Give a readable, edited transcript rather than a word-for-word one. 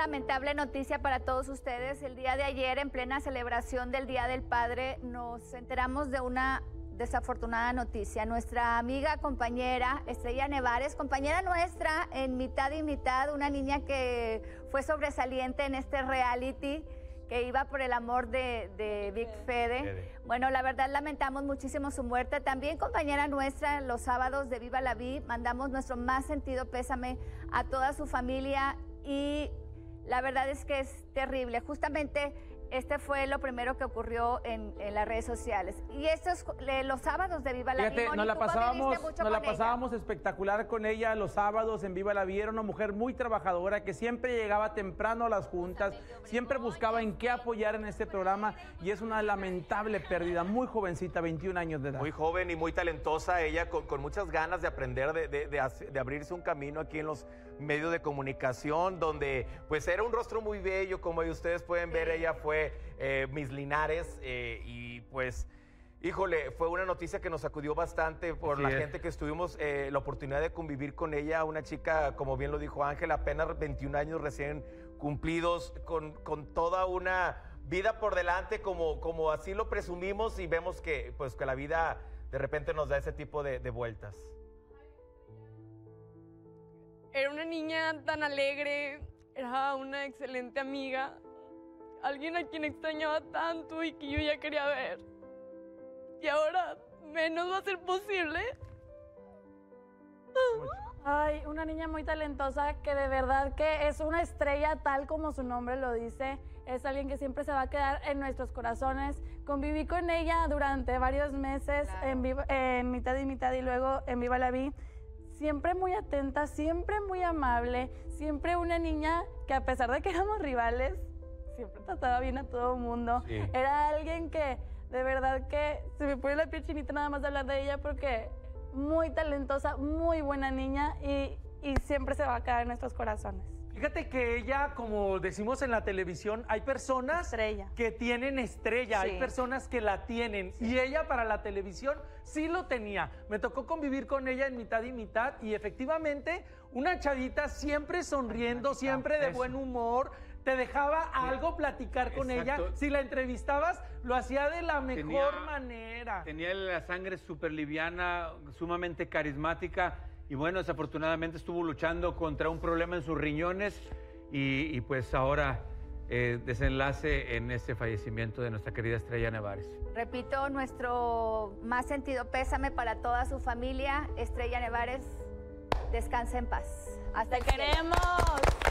lamentable noticia para todos ustedes. El día de ayer, en plena celebración del Día del Padre, nos enteramos de una desafortunada noticia. Nuestra amiga, compañera, Estrella Nevares, compañera nuestra en Mitad y Mitad, una niña que fue sobresaliente en este reality, que iba por el amor de Big Fede. Bueno, la verdad lamentamos muchísimo su muerte. También compañera nuestra, los sábados de Viva la Vi, mandamos nuestro más sentido pésame a toda su familia y la verdad es que es terrible. Justamente este fue lo primero que ocurrió en las redes sociales. Y estos los sábados de Viva la Vi. Nos la pasábamos espectacular con ella los sábados en Viva la Vi. Era una mujer muy trabajadora que siempre llegaba temprano a las juntas, siempre buscaba en qué apoyar en este programa y es una lamentable pérdida. Muy jovencita, 21 años de edad. Muy joven y muy talentosa ella, con muchas ganas de aprender, de abrirse un camino aquí en los medios de comunicación, donde pues era un rostro muy bello, como ustedes pueden ver. Ella fue Miss Linares y pues, híjole, fue una noticia que nos sacudió bastante por la gente que estuvimos la oportunidad de convivir con ella, una chica, como bien lo dijo Ángel, apenas 21 años recién cumplidos, con toda una vida por delante, como así lo presumimos, y vemos que, pues, que la vida de repente nos da ese tipo de vueltas. Era una niña tan alegre, era una excelente amiga, alguien a quien extrañaba tanto y que yo ya quería ver. Y ahora menos va a ser posible. Ay, una niña muy talentosa que de verdad que es una estrella tal como su nombre lo dice. Es alguien que siempre se va a quedar en nuestros corazones. Conviví con ella durante varios meses, claro, en Mitad y Mitad y luego en Viva la Vi. Siempre muy atenta, siempre muy amable, siempre una niña que a pesar de que éramos rivales, siempre trataba bien a todo el mundo. Sí. Era alguien que de verdad que se me pone la piel chinita nada más de hablar de ella porque muy talentosa, muy buena niña y siempre se va a quedar en nuestros corazones. Fíjate que ella, como decimos en la televisión, hay personas que tienen estrella, sí, hay personas que la tienen, sí, y ella para la televisión sí lo tenía. Me tocó convivir con ella en Mitad y Mitad y efectivamente una chavita siempre sonriendo, siempre de buen humor, te dejaba algo platicar con ella. Si la entrevistabas, lo hacía de la mejor manera. Tenía la sangre súper liviana, sumamente carismática. Y bueno, desafortunadamente estuvo luchando contra un problema en sus riñones y pues ahora desenlace en este fallecimiento de nuestra querida Estrella Nevares. Repito, nuestro más sentido pésame para toda su familia. Estrella Nevares, descanse en paz. Hasta ¡Te queremos!